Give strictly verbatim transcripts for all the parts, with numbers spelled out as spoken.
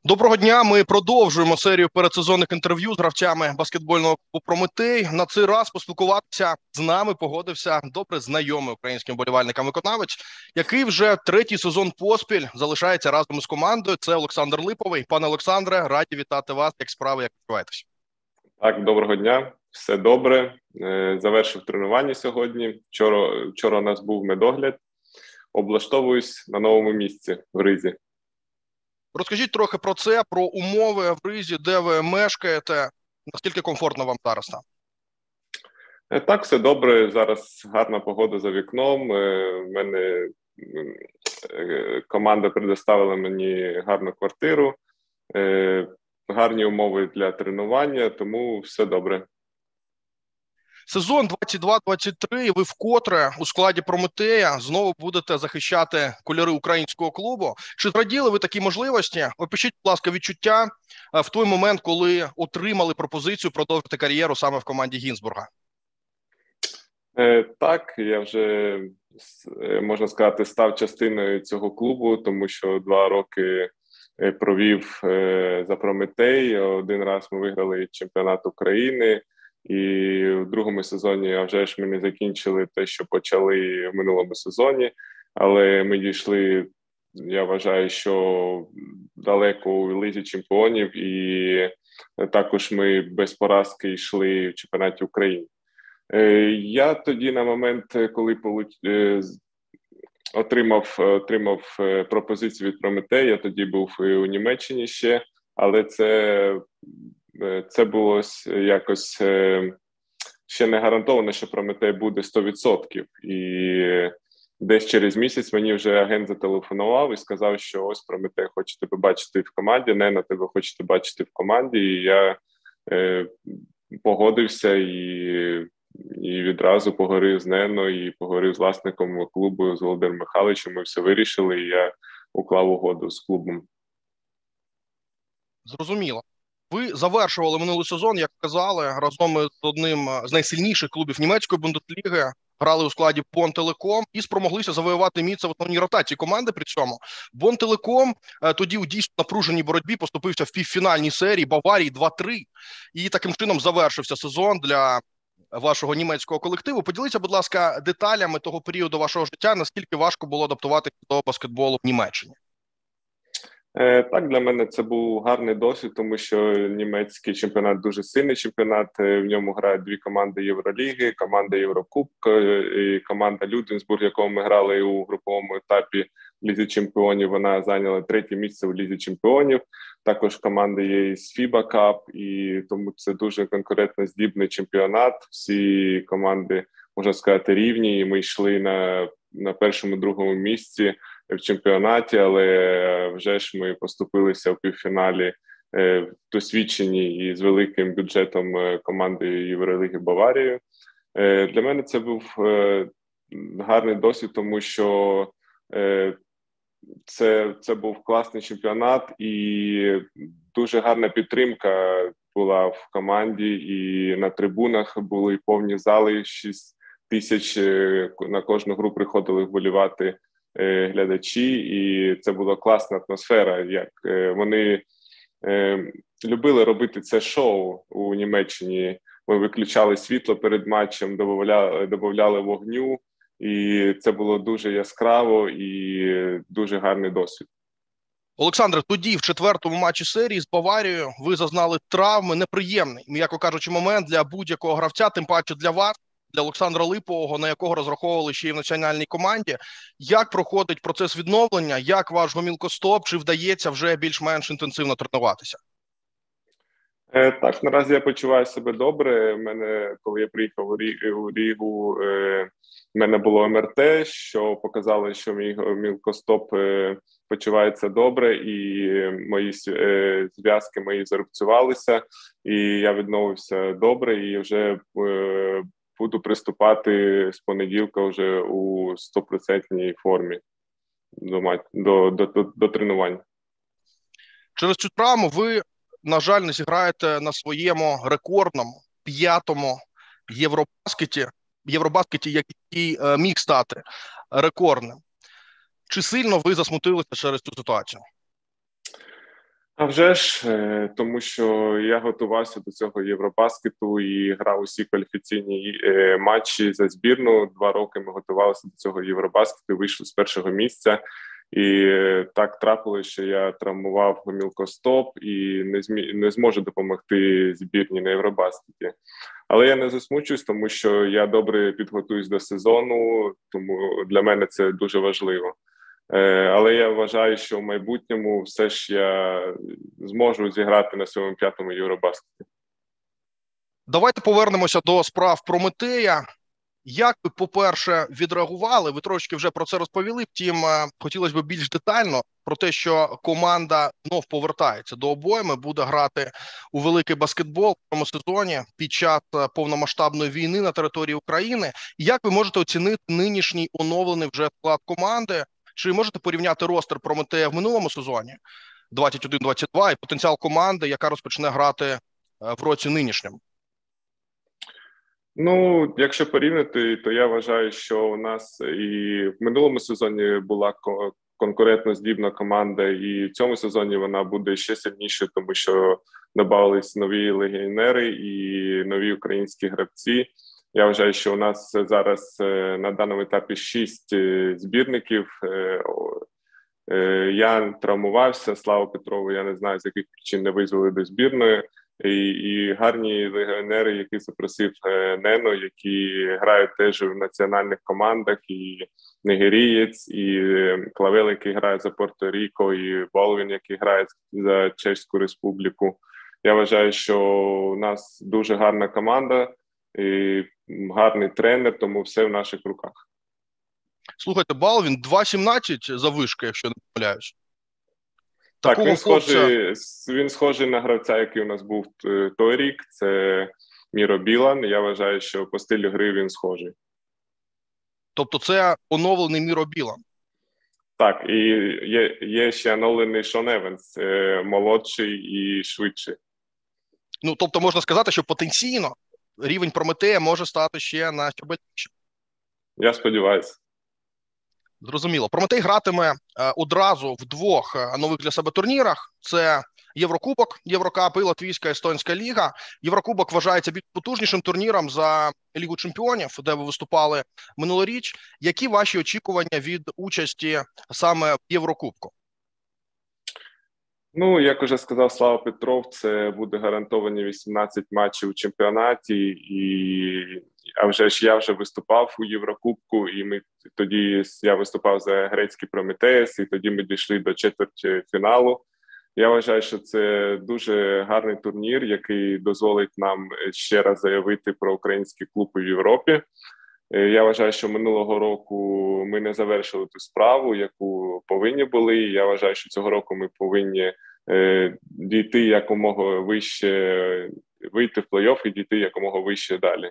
Доброго дня. Ми продовжуємо серію передсезонних інтерв'ю з гравцями баскетбольного клубу «Прометей». На цей раз поспілкуватися з нами погодився добре знайомий українським вболівальникам виконавець, який вже третій сезон поспіль залишається разом із командою. Це Олександр Липовий. Пане Олександре, раді вітати вас. Як справи, як почуваєтесь? Так, доброго дня. Все добре. Завершив тренування сьогодні. Вчора, вчора у нас був медогляд. Облаштовуюсь на новому місці в Ризі. Розкажіть трохи про це, про умови в Ризі, де ви мешкаєте, наскільки комфортно вам зараз там? Так, все добре. Зараз гарна погода за вікном. У мене команда предоставила мені гарну квартиру, гарні умови для тренування, тому все добре. Сезон двадцять два двадцять три, ви вкотре у складі «Прометея» знову будете захищати кольори українського клубу. Чи зраділи ви такі можливості? Опишіть, будь ласка, відчуття в той момент, коли отримали пропозицію продовжити кар'єру саме в команді Гінзбурга. Е, так, я вже, можна сказати, став частиною цього клубу, тому що два роки провів за «Прометей». Один раз ми виграли чемпіонат України. І в другому сезоні, а вже ж ми не закінчили те, що почали в минулому сезоні, але ми дійшли, я вважаю, що далеко у Лізі чемпіонів, і також ми без поразки йшли в чемпіонаті України. Я тоді на момент, коли отримав, отримав пропозицію від «Прометея», я тоді був у Німеччині ще, але це... Це було якось ще не гарантовано, що «Прометей» буде сто відсотків. І десь через місяць мені вже агент зателефонував і сказав, що ось «Прометей» хоче тебе бачити в команді, «Нено» тебе хочете бачити в команді. І я е, погодився і, і відразу поговорив з «Нено» і поговорив з власником клубу, з Володимиром Михайловичем. Ми все вирішили, і я уклав угоду з клубом. Зрозуміло. Ви завершували минулий сезон, як казали, разом з одним з найсильніших клубів німецької Бундесліги, грали у складі Bonn Telecom і спромоглися завоювати місце в основній ротації команди при цьому. Bonn Telecom тоді у дійсно напруженій боротьбі поступився в півфінальній серії Баварії два три, і таким чином завершився сезон для вашого німецького колективу. Поділіться, будь ласка, деталями того періоду вашого життя, наскільки важко було адаптуватися до баскетболу в Німеччині. Так, для мене це був гарний досвід, тому що німецький чемпіонат дуже сильний чемпіонат, в ньому грають дві команди Євроліги, команда Єврокубка і команда Людвігсбург, якого ми грали у груповому етапі Лізі чемпіонів, вона зайняла третє місце в Лізі чемпіонів, також команди є із фіба кап, і тому це дуже конкурентно здібний чемпіонат, всі команди, можна сказати, рівні, і ми йшли на, на першому-другому місці в чемпіонаті, але вже ж ми поступилися в півфіналі е, досвідчені і з великим бюджетом команди Євроліги Баварії. Е, для мене це був е, гарний досвід, тому що е, це, це був класний чемпіонат і дуже гарна підтримка була в команді, і на трибунах були повні зали, шість тисяч на кожну гру приходили вболівати глядачі, і це була класна атмосфера. Як вони е, любили робити це шоу у Німеччині. Ми виключали світло перед матчем, додавали, додавали вогню, і це було дуже яскраво і дуже гарний досвід. Олександре, тоді в четвертому матчі серії з Баварією ви зазнали травми, неприємний, м'яко кажучи, момент для будь-якого гравця, тим паче для вас, для Олександра Липового, на якого розраховували ще й в національній команді. Як проходить процес відновлення? Як ваш гомілкостоп? Чи вдається вже більш-менш інтенсивно тренуватися? Е, так, наразі я почуваю себе добре. Мене, коли я приїхав у Рігу, е, в мене було ем ер те, що показало, що мій гомілкостоп е, почувається добре, і мої е, зв'язки мої зарубцювалися, і я відновився добре, і вже е, буду приступати з понеділка вже у стопроцентній формі до, до, до, до тренувань. Через цю травму ви, на жаль, не зіграєте на своєму рекордному п'ятому Євробаскеті, Євробаскеті, який е, міг стати рекордним. Чи сильно ви засмутилися через цю ситуацію? А вже ж, тому що я готувався до цього Євробаскету і грав усі кваліфікаційні матчі за збірну. Два роки ми готувалися до цього Євробаскету, вийшли з першого місця. І так трапилося, що я травмував гомілкостоп і не змі... не зможу допомогти збірні на Євробаскеті. Але я не засмучуюсь, тому що я добре підготуюсь до сезону, тому для мене це дуже важливо. Але я вважаю, що в майбутньому все ж я зможу зіграти на своєму п'ятому Євробаскеті. Давайте повернемося до справ Прометея. Як ви, по-перше, відреагували? Ви трошки вже про це розповіли, втім, хотілося б більш детально про те, що команда знов повертається до обойми, буде грати у великий баскетбол в цьому сезоні під час повномасштабної війни на території України. Як ви можете оцінити нинішній оновлений вже склад команди? Чи можете порівняти ростер Прометея в минулому сезоні двадцять один двадцять два і потенціал команди, яка розпочне грати в році нинішньому? Ну, якщо порівняти, то я вважаю, що у нас і в минулому сезоні була конкурентно здібна команда, і в цьому сезоні вона буде ще сильніше, тому що додавались нові легіонери і нові українські гравці. Я вважаю, що у нас зараз на даному етапі шість збірників. Я травмувався, Слава Петрову, я не знаю, з яких причин не визвали до збірної. І, і гарні легіонери, які запросив Нено, які грають теж в національних командах, і нігерієць, і Клавел, який грає за Порто-Ріко, і Болвін, який грає за Чеську Республіку. Я вважаю, що у нас дуже гарна команда, і гарний тренер, тому все в наших руках. Слухайте, Болвін два сімнадцять за вишки, якщо не помиляюсь. Так, він схожий, він схожий на гравця, який у нас був той рік. Це Міро Білан. Я вважаю, що по стилю гри він схожий. Тобто це оновлений Міро Білан? Так, і є, є ще оновлений Шон Еванс, молодший і швидший. Ну, тобто можна сказати, що потенційно рівень Прометея може стати ще на щабель вище. Я сподіваюся. Зрозуміло. Прометей гратиме е, одразу в двох е, нових для себе турнірах. Це Єврокубок, Єврокап і Латвійська Естонська ліга. Єврокубок вважається більш потужнішим турніром за Лігу чемпіонів, де ви виступали минулоріч. Які ваші очікування від участі саме в Єврокубку? Ну, як уже сказав Слава Петров, це буде гарантовані вісімнадцять матчів у чемпіонаті, і а вже ж я вже виступав у Єврокубку, і ми тоді я виступав за грецький Прометеєс, і тоді ми дійшли до четвертьфіналу. Я вважаю, що це дуже гарний турнір, який дозволить нам ще раз заявити про український клуб у Європі. Я вважаю, що минулого року ми не завершили ту справу, яку повинні були. Я вважаю, що цього року ми повинні е, дійти якомога вище, вийти в плей-офф і дійти якомога вище далі.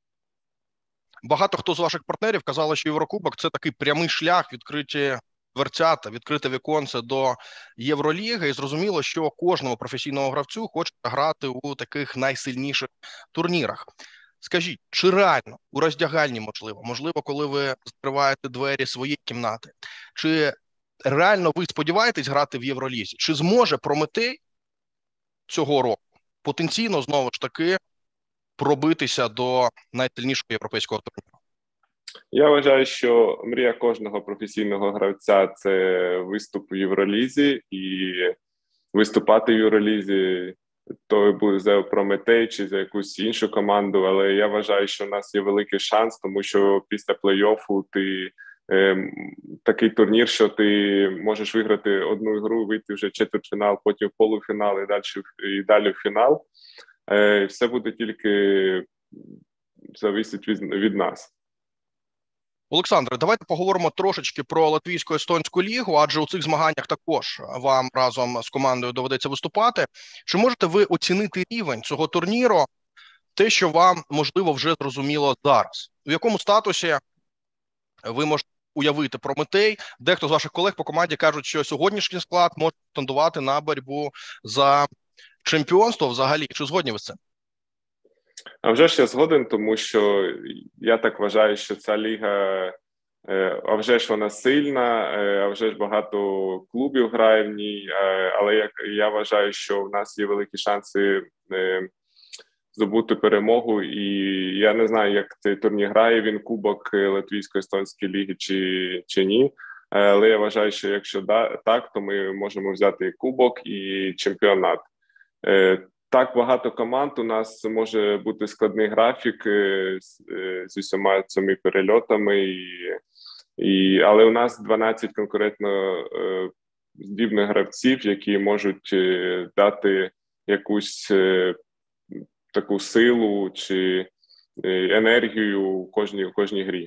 Багато хто з ваших партнерів казали, що Єврокубок – це такий прямий шлях, відкриті дверцята, відкрите віконце до Євроліги. І зрозуміло, що кожному професійному гравцю хоче грати у таких найсильніших турнірах. Скажіть, чи реально у роздягальні, можливо, можливо, коли ви закриваєте двері своєї кімнати, чи реально ви сподіваєтесь грати в Євролізі? Чи зможе Прометей цього року потенційно, знову ж таки, пробитися до найсильнішого європейського турніру? Я вважаю, що мрія кожного професійного гравця – це виступ у Євролізі, і виступати в Євролізі то буде за Прометей чи за якусь іншу команду, але я вважаю, що в нас є великий шанс, тому що після плей-оффу ти е, такий турнір, що ти можеш виграти одну гру, вийти вже в четвертьфінал, потім в полуфінал і далі, і далі в фінал. Е, все буде тільки залежить від, від нас. Олександре, давайте поговоримо трошечки про Латвійську Естонську лігу, адже у цих змаганнях також вам разом з командою доведеться виступати. Чи можете ви оцінити рівень цього турніру, те, що вам, можливо, вже зрозуміло зараз? У якому статусі ви можете уявити Прометей? Дехто з ваших колег по команді кажуть, що сьогоднішній склад може претендувати на боротьбу за чемпіонство взагалі. Чи згодні ви з цим? А вже ж я згоден, тому що я так вважаю, що ця ліга А вже ж вона сильна, а вже ж багато клубів грає в ній, але я, я вважаю, що в нас є великі шанси здобути перемогу, і я не знаю, як цей турнір грає, він кубок Латвійсько-естонської ліги чи, чи ні, але я вважаю, що якщо да, так, то ми можемо взяти і кубок, і чемпіонат. Так багато команд, у нас може бути складний графік з, з усіма цими перельотами, і, і, але у нас дванадцять конкурентно е, здібних гравців, які можуть е, дати якусь е, таку силу чи е, енергію у кожній, у кожній грі.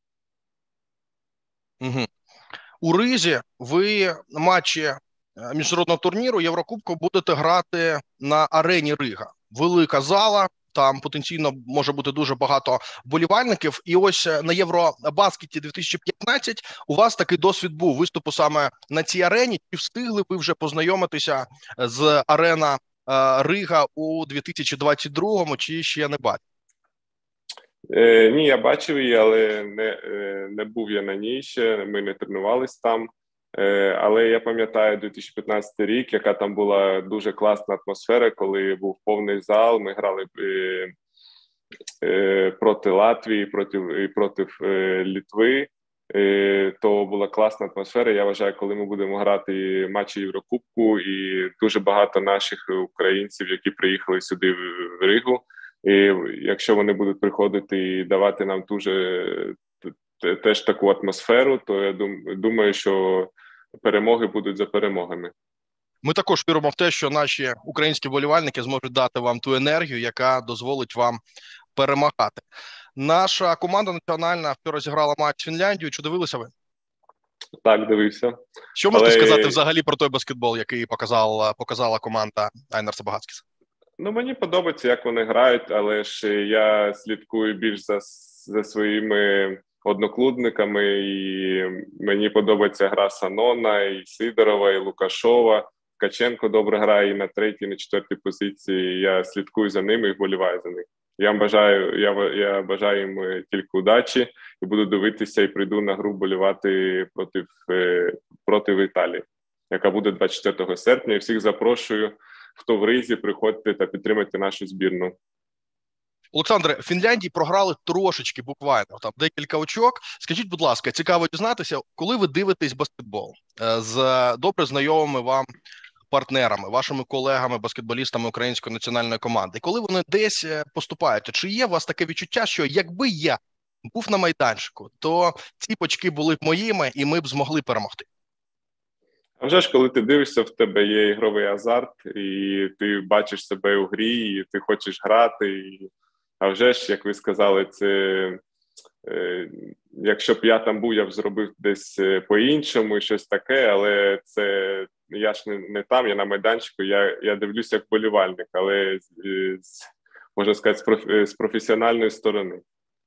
Угу. У Ризі ви матчі міжнародного турніру Єврокубку будете грати на арені Рига. Велика зала, там потенційно може бути дуже багато вболівальників. І ось на Євробаскеті дві тисячі п'ятнадцять у вас такий досвід був виступу саме на цій арені. Чи встигли ви вже познайомитися з арена Рига у дві тисячі двадцять другому, чи ще не бачите? Е, ні, я бачив її, але не, не був я на ній ще, ми не тренувались там. Але я пам'ятаю дві тисячі п'ятнадцятий рік, яка там була дуже класна атмосфера, коли був повний зал, ми грали е, е, проти Латвії, проти, проти е, Литви, е, то була класна атмосфера. Я вважаю, коли ми будемо грати матчі Єврокубку, і дуже багато наших українців, які приїхали сюди в Ригу, і якщо вони будуть приходити і давати нам дуже теж таку атмосферу, то я думаю, що перемоги будуть за перемогами. Ми також віримо в те, що наші українські вболівальники зможуть дати вам ту енергію, яка дозволить вам перемагати. Наша команда національна вчора зіграла матч з Фінляндією. Чи дивилися ви? Так, дивився. Що можете Але... сказати взагалі про той баскетбол, який показала, показала команда Айнарса Багацькіса? Ну, мені подобається, як вони грають, але ж я слідкую більш за, за своїми одноклубниками, і мені подобається гра Санона, і Сидорова, і Лукашова. Ткаченко добре грає і на третій, і на четвертій позиції. Я слідкую за ними і вболіваю за них. Я бажаю, я, я бажаю їм тільки удачі, і буду дивитися, і прийду на гру вболівати проти, проти Італії, яка буде двадцять четвертого серпня. І всіх запрошую, хто в Ризі, приходьте та підтримайте нашу збірну. Олександре, Фінляндії програли трошечки буквально, там декілька очок. Скажіть, будь ласка, цікаво дізнатися, коли ви дивитесь баскетбол з добре знайомими вам партнерами, вашими колегами, баскетболістами української національної команди, коли вони десь поступають, чи є у вас таке відчуття, що якби я був на майданчику, то ці очки були б моїми і ми б змогли перемогти? А вже ж, коли ти дивишся, в тебе є ігровий азарт, і ти бачиш себе у грі, і ти хочеш грати, і... А вже ж, як ви сказали, це е, якщо б я там був, я б зробив десь по-іншому і щось таке, але це я ж не, не там, я на майданчику, я, я дивлюся як вболівальник, але з, можна сказати, з, проф, з професіональної сторони.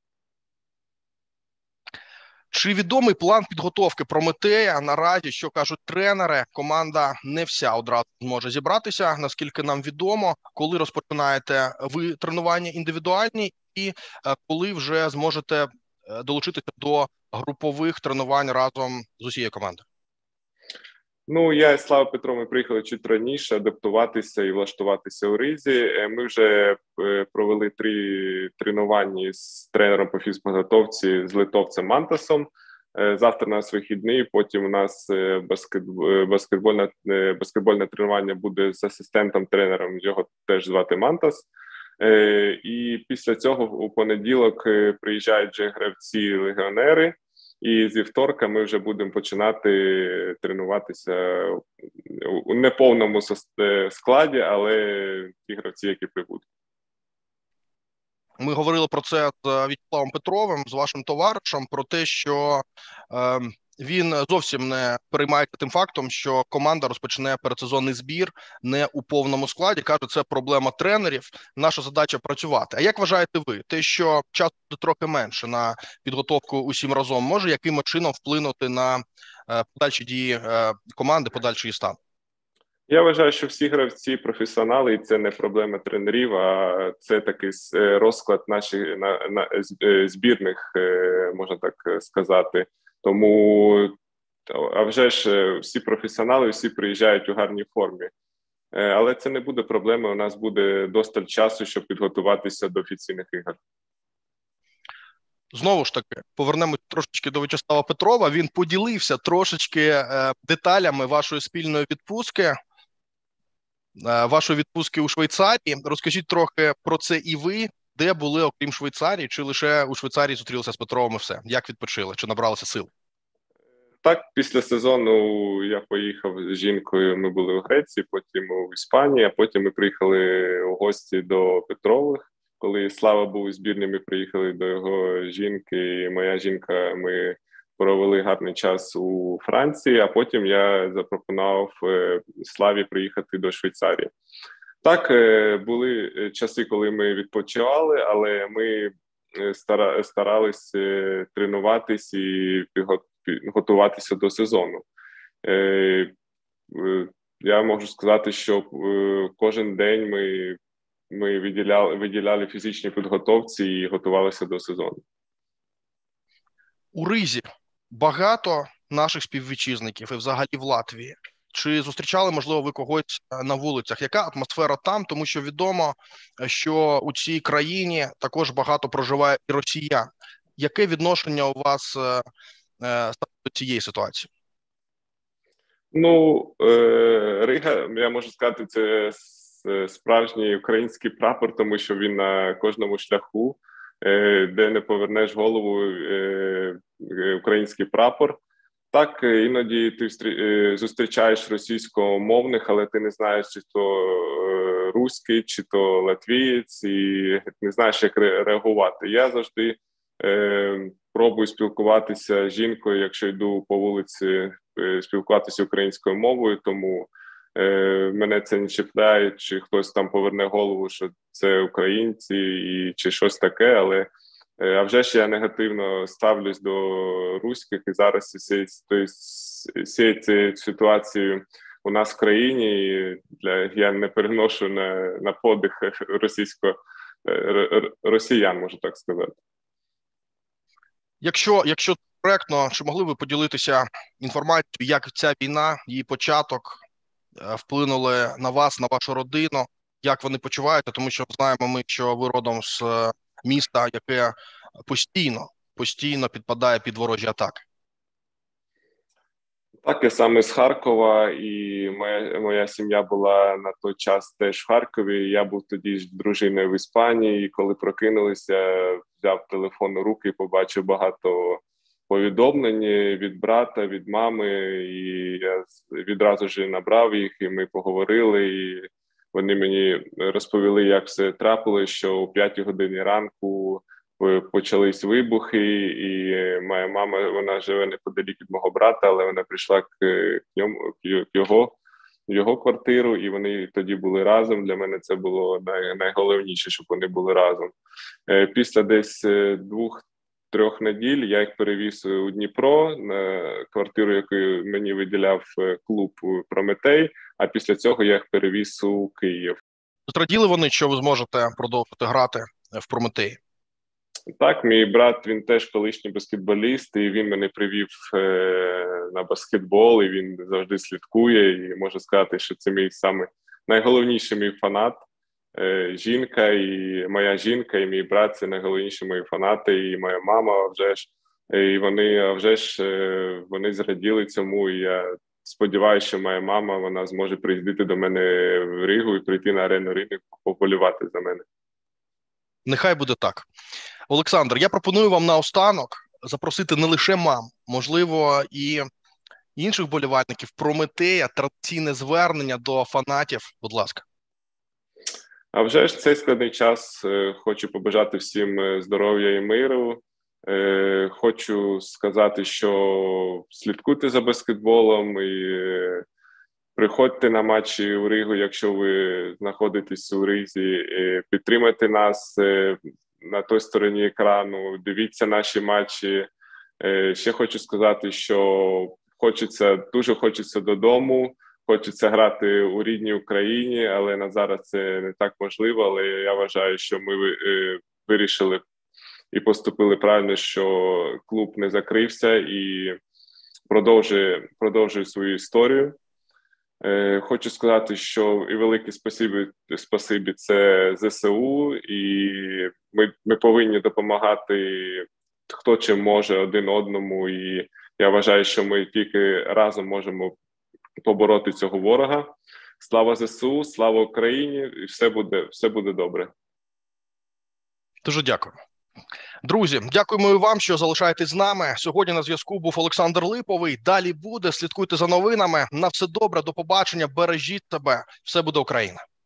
Чи відомий план підготовки Прометея наразі, що кажуть тренери? Команда не вся одразу зможе зібратися, наскільки нам відомо. Коли розпочинаєте ви тренування індивідуальні і коли вже зможете долучитися до групових тренувань разом з усією командою? Ну, я і Слава Петро, ми приїхали чуть раніше адаптуватися і влаштуватися у Ризі. Ми вже провели три тренування з тренером по фізпідготовці з литовцем Мантасом. Завтра у нас вихідний, потім у нас баскет, баскетбольне, баскетбольне тренування буде з асистентом-тренером, його теж звати Мантас. І після цього у понеділок приїжджають вже гравці-легіонери. І зі вторка ми вже будемо починати тренуватися у неповному складі, але ті гравці, які прибудуть. Ми говорили про це з В'ячеславом Петровим, з вашим товаришем, про те, що е, він зовсім не переймається тим фактом, що команда розпочне передсезонний збір не у повному складі. Каже, це проблема тренерів, наша задача працювати. А як вважаєте ви, те, що часу буде трохи менше на підготовку усім разом, може яким чином вплинути на е, подальші дії е, команди, подальший стан? Я вважаю, що всі гравці професіонали, і це не проблема тренерів, а це такий розклад наших на, на збірних, можна так сказати. Тому, а вже ж всі професіонали, всі приїжджають у гарній формі. Але це не буде проблеми, у нас буде досталь часу, щоб підготуватися до офіційних ігор. Знову ж таки, повернемось трошечки до В'ячеслава Петрова. Він поділився трошечки е, деталями вашої спільної відпустки, е, вашої відпустки у Швейцарії. Розкажіть трохи про це і ви, де були, окрім Швейцарії, чи лише у Швейцарії зустрілися з Петровим і все? Як відпочили, чи набралися сил? Так, після сезону я поїхав з жінкою, ми були у Греції, потім у Іспанії, а потім ми приїхали у гості до Петрових. Коли Слава був у збірні, ми приїхали до його жінки, і моя жінка, ми провели гарний час у Франції, а потім я запропонував Славі приїхати до Швейцарії. Так, були часи, коли ми відпочивали, але ми старались тренуватись і готуватися до сезону. Я можу сказати, що кожен день ми Ми виділяли, виділяли фізичні підготовці і готувалися до сезону. У Ризі багато наших співвітчизників і взагалі в Латвії. Чи зустрічали, можливо, ви когось на вулицях? Яка атмосфера там? Тому що відомо, що у цій країні також багато проживає і росіян. Яке відношення у вас е, е, до цієї ситуації? Ну, е, Рига, я можу сказати, це справжній український прапор, тому що він на кожному шляху, де не повернеш голову, український прапор. Так, іноді ти зустрічаєш російськомовних, але ти не знаєш, чи то руський, чи то латвієць, і не знаєш, як реагувати. Я завжди пробую спілкуватися з жінкою, якщо йду по вулиці, спілкуватися українською мовою, тому мене це не чіпляє, чи хтось там поверне голову, що це українці, і чи щось таке, але а вже ж я негативно ставлюсь до руських, і зараз всією цією ситуацією у нас в країні, і для, я не переношу на, на подих російсько, росіян, можу так сказати. Якщо, якщо коректно, чи могли ви поділитися інформацією, як ця війна, її початок, вплинули на вас, на вашу родину, як вони почуваються, тому що знаємо ми, що ви родом з міста, яке постійно, постійно підпадає під ворожі атаки. Так, я саме з Харкова, і моя, моя сім'я була на той час теж в Харкові. Я був тоді з дружиною в Іспанії, і коли прокинулися, взяв телефон у руки і побачив багато повідомлень від брата, від мами, і я відразу ж набрав їх, і ми поговорили, і вони мені розповіли, як все трапилось, що о п'ятій годині ранку почались вибухи, і моя мама, вона живе неподалік від мого брата, але вона прийшла к ньому, к його, в його квартиру, і вони тоді були разом. Для мене це було най, найголовніше, щоб вони були разом. Після десь двох трьох неділь я їх перевіз у Дніпро на квартиру, яку мені виділяв клуб «Прометей», а після цього я їх перевіз у Київ. Зраділи вони, що ви зможете продовжити грати в «Прометеї»? Так, мій брат, він теж колишній баскетболіст, і він мене привів е, на баскетбол, і він завжди слідкує, і можу сказати, що це мій саме найголовніший мій фанат. Е, жінка, і моя жінка, і мій брат – це найголовніші мої фанати, і моя мама, вже ж, і вони, вже ж, е, вони зраділи цьому, і я сподіваюся, що моя мама, вона зможе приїздити до мене в Ригу і прийти на арену Риги поболівати за мене. Нехай буде так. Олександр, я пропоную вам наостанок запросити не лише мам, можливо, і інших вболівальників «Прометея», традиційне звернення до фанатів. Будь ласка. А вже ж цей складний час хочу побажати всім здоров'я і миру. Хочу сказати, що слідкуйте за баскетболом і приходьте на матчі у Ригу, якщо ви знаходитесь у Ризі, підтримайте нас на той стороні екрану, дивіться наші матчі. Ще хочу сказати, що хочеться, дуже хочеться додому, хочеться грати у рідній Україні, але на зараз це не так можливо. Але я вважаю, що ми вирішили і поступили правильно, що клуб не закрився і продовжує, продовжує свою історію. Хочу сказати, що і велике спасибі, спасибі це зе се у, і ми, ми повинні допомагати хто чим може один одному, і я вважаю, що ми тільки разом можемо побороти цього ворога. Слава зе се у, слава Україні, і все буде, все буде добре. Дуже дякую. Друзі, дякуємо і вам, що залишаєтесь з нами. Сьогодні на зв'язку був Олександр Липовий. Далі буде. Слідкуйте за новинами. На все добре, до побачення, бережіть себе. Все буде Україна.